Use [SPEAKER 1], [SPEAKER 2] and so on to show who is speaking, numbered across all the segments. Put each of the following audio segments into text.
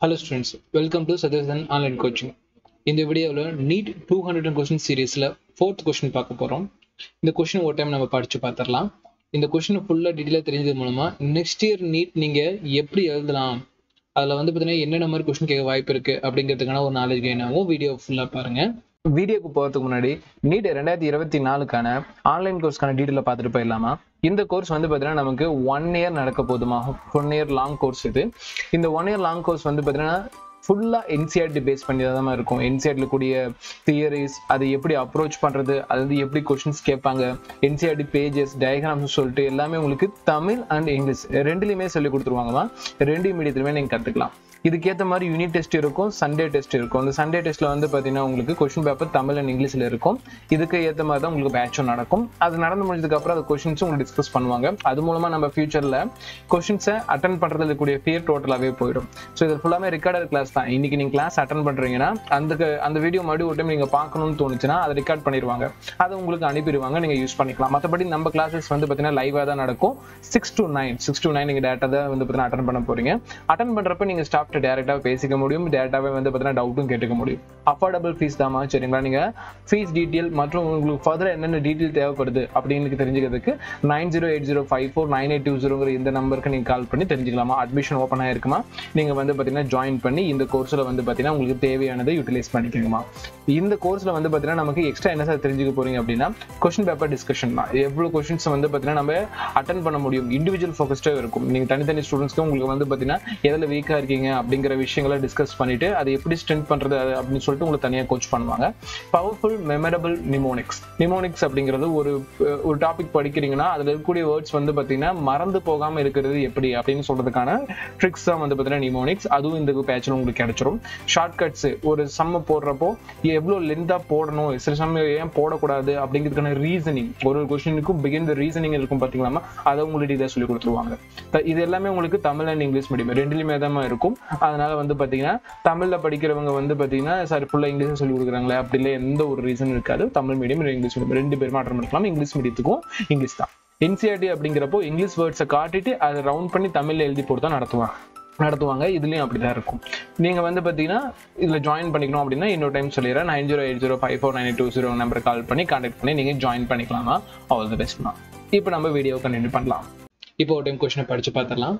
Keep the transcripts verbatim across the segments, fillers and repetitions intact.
[SPEAKER 1] Hello students, welcome to sakthivelscience online coaching. இந்த வீடியோல NEET two hundred question seriesல fourth question பார்க்க போறோம். இந்த question ஒரு டைம் நம்ம படிச்சு பார்த்தறலாம். இந்த question ஃபுல்லா டீடைலா தெரிஞ்சது மூலமா next year NEET நீங்க எப்படி எழுதலாம், அதுல வந்து பாத்தீங்கன்னா என்னென்ன மாதிரி question கேட்க வாய்ப்பு இருக்கு அப்படிங்கிறதுக்கான ஒரு நாலேஜ் கெயின் ஆகும். வீடியோ ஃபுல்லா பாருங்க. வீடியோக்கு போறதுக்கு முன்னாடி நீட் ரெண்டாயிரத்தி இருபத்தி நாலுக்கான ஆன்லைன் கோர்ஸ்க்கான டீட்டெயில பார்த்துட்டு போயிடலாமா? இந்த கோர்ஸ் வந்து பார்த்தீங்கன்னா நமக்கு ஒன் இயர் நடக்க போதுமா? ஒன் இயர் லாங் கோர்ஸ் இது. இந்த ஒன் இயர் லாங் கோர்ஸ் வந்து பார்த்தீங்கன்னா ஃபுல்லாக என்சிஆர்டி பேஸ் பண்ணி தான் இருக்கும். என்சிஆர்டில கூடிய தியரிஸ், அதை எப்படி அப்ரோச் பண்ணுறது, அது வந்து எப்படி கொஸ்டின்ஸ் கேட்பாங்க, என்சிஆர்டி பேஜஸ், டயக்ராம்ஸ் சொல்லிட்டு எல்லாமே உங்களுக்கு தமிழ் அண்ட் இங்கிலீஷ் ரெண்டுலையுமே சொல்லி கொடுத்துருவாங்கம்மா. ரெண்டு மீடியத்துலையுமே நீங்கள் கற்றுக்கலாம். இதுக்கேற்ற மாதிரி யூனிட் டெஸ்ட் இருக்கும், சண்டே டெஸ்ட் இருக்கும். அந்த சண்டே டெஸ்ட்ல வந்து பார்த்தீங்கன்னா உங்களுக்கு கொஸ்டின் பேப்பர் தமிழ் அண்ட் இங்கிலீஷ்ல இருக்கும். இதுக்கு ஏற்ற மாதிரி தான் உங்களுக்கு பேட்சும் நடக்கும். அது நடந்து முடிஞ்சதுக்கு அப்புறம் அது கொஸ்டின்ஸும் உங்களுக்கு டிஸ்கஸ் பண்ணுவாங்க. அது மூலமா நம்ம ஃபியூச்சர்ல கொஸ்டின்ஸை அட்டன் பண்றதுல இருக்கக்கூடிய ஃபியர் டோட்டலாவே போயிடும். ஸோ இது ஃபுல்லாமே ரெக்கார்டட் கிளாஸ் தான். இன்னைக்கு நீங்க கிளாஸ் அட்டன் பண்றீங்கன்னா அந்த அந்த வீடியோ மறுபடியும் ஒரு டைம் நீங்க பார்க்கணும்னு தோணுச்சுன்னா அதை ரெக்கார்ட் பண்ணிடுவாங்க, அதை உங்களுக்கு அனுப்பிடுவாங்க, நீங்க யூஸ் பண்ணிக்கலாம். மற்றபடி நம்ம கிளாஸஸ் வந்து பார்த்தீங்கன்னா லைவா தான் நடக்கும். Six to nine six to nine நீங்க டேட்டா தான் வந்து பார்த்தீங்கன்னா அட்டன் பண்ண போறீங்க. அட்டன் பண்றப்ப நீங்க ஸ்டாப் டைரக்டா பேசிக்க முடியும், டேட்டாவே வந்து பார்த்தீங்கன்னா டவுட்டும் கேட்டுக்க முடியும். அஃபோர்டபுள் ஃபீஸ் தாமா, சரிங்களா? நீங்க ஃபீஸ் டீட்டெயில் மற்றும் உங்களுக்கு ஃபர்தர் என்னென்ன டீட்டெயில் தேவைப்படுது அப்படின்னு தெரிஞ்சுக்கிறதுக்கு nine zero eight zero five four nine eight two ஜீரோங்கிற இந்த நம்பருக்கு நீங்க கால் பண்ணி தெரிஞ்சுக்கலாமா. அட்மிஷன் ஓப்பன் ஆயிருக்குமா, நீங்க வந்து பார்த்தீங்கன்னா ஜாயின் பண்ணி இந்த கோர்ஸ்ல வந்து பார்த்தீங்கன்னா உங்களுக்கு தேவையானதை யூட்டிலைஸ் பண்ணிக்கோங்கம்மா. இந்த கோர்ஸ்ல வந்து பார்த்தீங்கன்னா நமக்கு எக்ஸ்ட்ரா என்ன சார் தெரிஞ்சுக்க போறீங்க அப்படின்னா கொஸ்டின் பேப்பர் டிஸ்கஷன் தான். எவ்வளவு கொஸ்டின்ஸ் வந்து பார்த்தீங்கன்னா நம்ம அட்டன் பண்ண முடியும், இண்டிவிஜுவல் ஃபோக்கஸ்டா இருக்கும். நீங்க தனித்தனி ஸ்டூடெண்ட்ஸ்க்கு உங்களுக்கு வந்து பார்த்தீங்கன்னா எதில் வீக்கா இருக்கீங்க அப்படிங்கிற விஷயங்களை டிஸ்கஸ் பண்ணிட்டு அதை எப்படி ஸ்ட்ரென்த் பண்றது அப்படின்னு சொல்லிட்டு உங்களுக்கு தனியாக கோச் பண்ணுவாங்க. Powerful memorable mnemonics. நிமோனிக்ஸ் அப்படிங்கிறது ஒரு ஒரு டாபிக் படிக்கிறீங்கன்னா அதுல இருக்கக்கூடிய வேர்ட்ஸ் வந்து பார்த்தீங்கன்னா மறந்து போகாம இருக்கிறது எப்படி அப்படின்னு சொல்றதுக்கான ட்ரிக்ஸ் தான் வந்து பார்த்தீங்கன்னா நிமோனிக்ஸ். அதுவும் இந்த பேட்ச்ல உங்களுக்கு கிடைச்சிரும். ஷார்ட்கட்ஸ், ஒரு சம்ம போடுறப்போ எவ்வளவு லென்த்தா போடணும், சில சமயம் ஏன் போடக்கூடாது அப்படிங்கிறதுக்கான ரீசனிங், ஒரு ஒரு கொஸ்டினுக்கும் பிகின் தி ரீசனிங் இருக்கும் பாத்தீங்களா, அதை உங்களுக்கு இதை சொல்லி கொடுத்துருவாங்க. இது எல்லாமே உங்களுக்கு தமிழ் அண்ட் இங்கிலீஷ் மீடியம் ரெண்டுலயுமே தான் இருக்கும். அதனால வந்து பாத்தீங்கன்னா தமிழ்ல படிக்கிறவங்க வந்து பாத்தீங்கன்னா சார் ஃபுல்லா இங்கிலீஷ் சொல்லி கொடுக்குறாங்களே அப்படி இல்லை, எந்த ஒரு ரீசன் இருக்காது. தமிழ் மீடியம் இங்கிலீஷ் மீடியம் ரெண்டு பேரும் அட்டன் பண்ணிக்கலாம். இங்கிலீஷ் மீடியத்துக்கும் இங்கிலீஷ் தான். என்சிஆர்டி அப்படிங்கிறப்போ இங்கிலீஷ் வேர்ட்ஸை காட்டிட்டு அதை ரவுண்ட் பண்ணி தமிழ்ல எழுதி போட்டு தான் நடத்துவாங்க நடத்துவாங்க இதுலயும் அப்படிதான் இருக்கும். நீங்க வந்து பாத்தீங்கன்னா இதுல ஜாயின் பண்ணிக்கணும் அப்படின்னா இன்னொரு டைம் சொல்லிடுறேன். Nine zero eight zero five four nine two zero number call பண்ணி கான்டாக்ட் பண்ணி நீங்க ஜாயின் பண்ணிக்கலாமா. ஆல் தி பெஸ்ட் தான். இப்போ நம்ம வீடியோ கண்டினியூ பண்ணலாம். இப்போ ஒரு டைம் கொஸ்டினை படிச்சு பார்த்துடலாம்.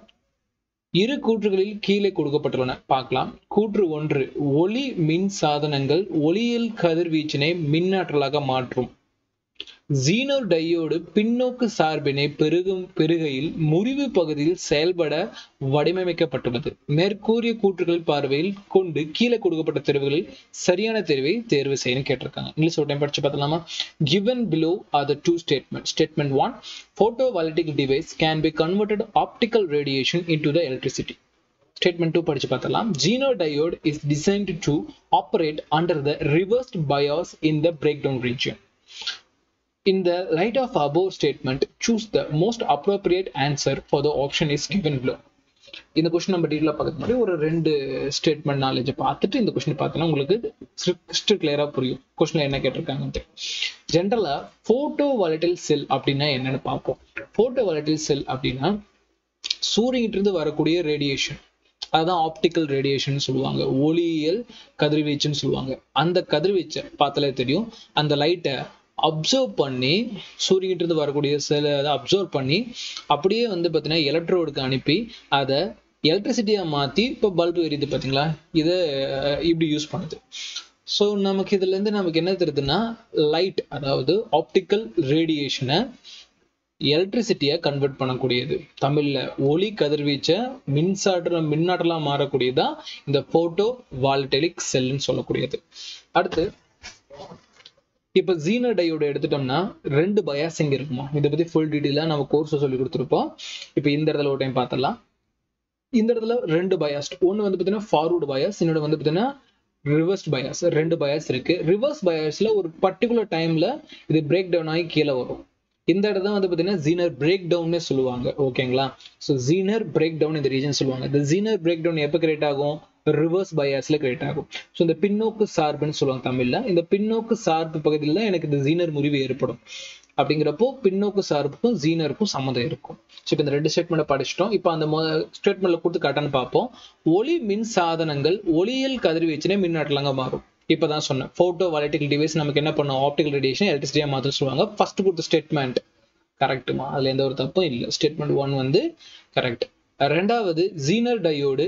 [SPEAKER 1] இரு கூற்றுகளில் கீழே கொடுக்கப்பட்டுள்ளன பார்க்கலாம். கூற்று ஒன்று, ஒளி மின் சாதனங்கள் ஒளியியல் கதிர்வீச்சினை மின்னாற்றலாக மாற்றும். ஜீனர் டையோடு பின்னோக்கு சார்பினை பெருகும் பெருகையில் முறிவு பகுதியில் செயல்பட வடிவமைக்கப்பட்டுள்ளது. மேற்கூறிய கூற்றுகள் பார்வையில் கொண்டு கீழே கொடுக்கப்பட்ட தேர்வுகளில் சரியான தேர்வை தேர்வு செய்யணும் கேட்டிருக்காங்க. இங்கிலீஷ் ஒரு டைம் படிச்சு பார்த்தலாமா. Given below are the two statements. Statement one, photovoltaic device can be converted optical radiation into the electricity. Statement two படிச்சு பார்த்தலாம். Zener diode is designed to operate under the reversed bias in the breakdown region. In the light of above statement, choose the most appropriate answer for the option is given below. இந்த question நம்ம டீட்டெயிலாக பார்க்க முன்னாடி ஒரு ரெண்டு statement நாலேஜை பார்த்துட்டு இந்த கொஸ்டின் பார்த்தோன்னா உங்களுக்கு ஸ்ட்ரிக்ட் கிளியரா புரியும் கொஸ்டின்ல என்ன கேட்டிருக்காங்க. ஜென்ரலா போட்டோ வாலடைல் செல் அப்படின்னா என்னன்னு பார்ப்போம். போட்டோ வாலடைல் செல் அப்படின்னா சூரியன்கிட்ட இருந்து வரக்கூடிய ரேடியேஷன், அதான் ஆப்டிக்கல் ரேடியேஷன் சொல்லுவாங்க, ஒளியியல் கதிர்வீச்சுன்னு சொல்லுவாங்க. அந்த கதிர்வீச்சை பார்த்தாலே தெரியும். அந்த லைட்டை அப்சர்வ் பண்ணி சூரியன்கிட்ட இருந்து வரக்கூடிய செல் அதை அப்சர்வ் பண்ணி அப்படியே வந்து பார்த்தீங்கன்னா எலக்ட்ரோடுக்கு அனுப்பி அதை எலக்ட்ரிசிட்டியா மாற்றி இப்போ பல்பு எரியுது பார்த்தீங்களா, இதை இப்படி யூஸ் பண்ணுது. ஸோ நமக்கு இதுல இருந்து நமக்கு என்ன தெரியுதுன்னா லைட், அதாவது ஆப்டிக்கல் ரேடியேஷனை எலக்ட்ரிசிட்டியா கன்வெர்ட் பண்ணக்கூடியது. தமிழ்ல ஒளி கதிர்வீச்சை மின்சாற்ற மின்னாற்றலா மாறக்கூடியதா இந்த போட்டோ வால்டெலிக் செல்னு சொல்லக்கூடியது. அடுத்து இப்ப ஜீனர் டையோட எடுத்துட்டோம்னா ரெண்டு பயாசிங் இருக்குமா, இதை பத்தி ஃபுல் டீட்டெயிலா நம்ம கோர்ஸ் சொல்லி கொடுத்துருப்போம். இப்ப இந்த இடத்துல ஒரு டைம் பார்த்தலாம். இந்த இடத்துல ரெண்டு பயாஸ், ஒன்னு வந்து பாத்தீங்கன்னா ஃபார்வர்டு பயாஸ், இன்னொன்று வந்து பாத்தீங்கன்னா ரிவர்ஸ் பயாஸ். ரெண்டு பயாஸ் இருக்கு. ரிவர்ஸ் பயாஸ்ல ஒரு பர்டிகுலர் டைம்ல இது பிரேக் டவுன் ஆகி கீழே வரும். இந்த இடத்துல வந்து பாத்தீங்கன்னா ஜீனர் பிரேக் டவுன்னே சொல்லுவாங்க. ஓகேங்களா. ஸோ ஜீனர் பிரேக் டவுன் இந்த ரீஜன் சொல்லுவாங்க. இந்த ஜீனர் பிரேக் டவுன் எப்போ கிரியேட் ஆகும், ரிவர்ஸ் பயாஸ்ல கிரியேட் ஆகும். ஸோ இந்த பின்னோக்கு சார்புன்னு சொல்லுவாங்க தமிழ்ல. இந்த பின்னோக்கு சார்பு பகுதியில் எனக்கு இந்த ஜீனர் முறிவு ஏற்படும். அப்படிங்கிறப்போ பின்னோக்கு சார்புக்கும் ஜீனருக்கும் சம்மந்தம் இருக்கும். ஸோ இப்போ இந்த ரெண்டு ஸ்டேட்மெண்ட்டை படிச்சிட்டோம். இப்போ அந்த ஸ்டேட்மெண்ட்ல கொடுத்து கரெக்டானு பார்ப்போம். ஒளி மின் சாதனங்கள் ஒளியியல் கதிர்வீச்சினை மின்னாற்றலாங்க மாறும். இப்பதான் சொன்னேன், போட்டோ வாலிட்டிக்கல் டிவைஸ் நமக்கு என்ன பண்ணும், ஆப்டிகல் ரேடியேஷன் எலக்ட்ரிசிட்டியா மாற்ற சொல்லுவாங்க. ஃபர்ஸ்ட் கொடுத்த ஸ்டேட்மெண்ட் கரெக்டுமா, அதுல எந்த ஒரு தப்பும் இல்லை. ஸ்டேட்மெண்ட் ஒன் வந்து கரெக்ட். ரெண்டாவது ஜீனர் டயோடு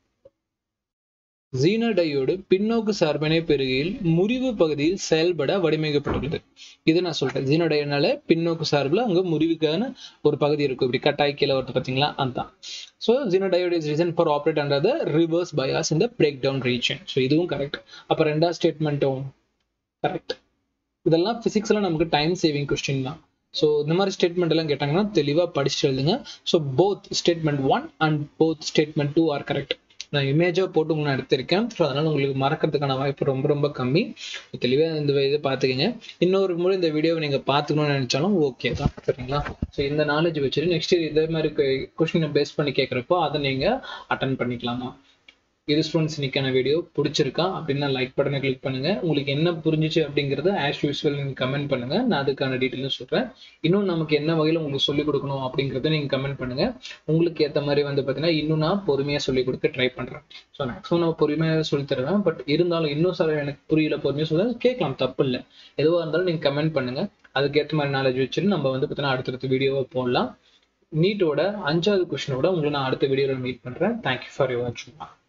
[SPEAKER 1] ஜீனர் டயோடு பின்னோக்கு சார்பினை பெருகையில் முறிவு பகுதியில் செயல்பட வடிவமைக்கப்பட்டுள்ளது. இது நான் சொல்றேன், ஜீனர் டயோடுனால பின்னோக்கு சார்பில் அங்க முறிவுக்கான ஒரு பகுதி இருக்கும், இப்படி கட்டாய் கீழே வருது பார்த்தீங்களா, அதுதான். So zener diode is reason for operate under the reverse bias இந்த பிரேக் டவுன் ரீஜன். ஸோ இதுவும் கரெக்ட். அப்போ ரெண்டாவது ஸ்டேட்மெண்ட்டும் கரெக்ட். இதெல்லாம் பிசிக்ஸ்ல நமக்கு டைம் சேவிங் கொஸ்டின் தான். ஸோ இந்த மாதிரி ஸ்டேட்மெண்ட் எல்லாம் கேட்டாங்கன்னா தெளிவாக படிச்சுட்டு எழுதுங்க. So both statement one and both statement two are correct. நான் இமேஜாக போட்டு உங்களுக்கு எடுத்திருக்கேன். ஸோ அதனால உங்களுக்கு மறக்கிறதுக்கான வாய்ப்பு ரொம்ப ரொம்ப கம்மி. தெளிவாக இந்த இதை பார்த்துக்கங்க. இன்னொரு முறை இந்த வீடியோவை நீங்கள் பார்த்துக்கணும்னு நினைச்சாலும் ஓகே தான், சரிங்களா? ஸோ இந்த நாலேஜ் வச்சுட்டு நெக்ஸ்ட் இதே மாதிரி கொஸ்டினை பேஸ் பண்ணி கேட்குறப்போ அதை நீங்கள் அட்டன் பண்ணிக்கலாமா? இது ஸ்டூடெண்ட்ஸ் இன்னைக்கான வீடியோ பிடிச்சிருக்கா அப்படின்னா லைக் பட்டனை கிளிக் பண்ணுங்க. உங்களுக்கு என்ன புரிஞ்சிச்சு அப்படிங்கிறத ஆஸ் யூஸ்வல் நீங்க கமெண்ட் பண்ணுங்க, நான் அதுக்கான டீட்டெயிலும் சொல்றேன். இன்னும் நமக்கு என்ன வகையில் உங்களுக்கு சொல்லிக் கொடுக்கணும் அப்படிங்கிறத நீங்க கமெண்ட் பண்ணுங்க. உங்களுக்கு ஏற்ற மாதிரி வந்து பார்த்தீங்கன்னா இன்னும் நான் பொறுமையாக சொல்லிக் கொடுக்க ட்ரை பண்றேன். ஸோ மேக்ஸிமம் நான் பொறுமையாக சொல்லி தருவேன். பட் இருந்தாலும் இன்னும் சில எனக்கு புரியல, பொறுமையாக சொல்ல கேட்கலாம், தப்பு இல்லை. எதுவாக இருந்தாலும் நீங்க கமெண்ட் பண்ணுங்க. அதுக்கேற்ற மாதிரி நாலேஜ் வச்சுட்டு நம்ம வந்து பார்த்தீங்கன்னா அடுத்தடுத்த வீடியோவை போடலாம். நீட்டோட அஞ்சாவது கொஸ்டினோட உங்களை நான் அடுத்த வீடியோவில் மீட் பண்றேன். தேங்க்யூ ஃபார் யுவர் வாட்சிங்.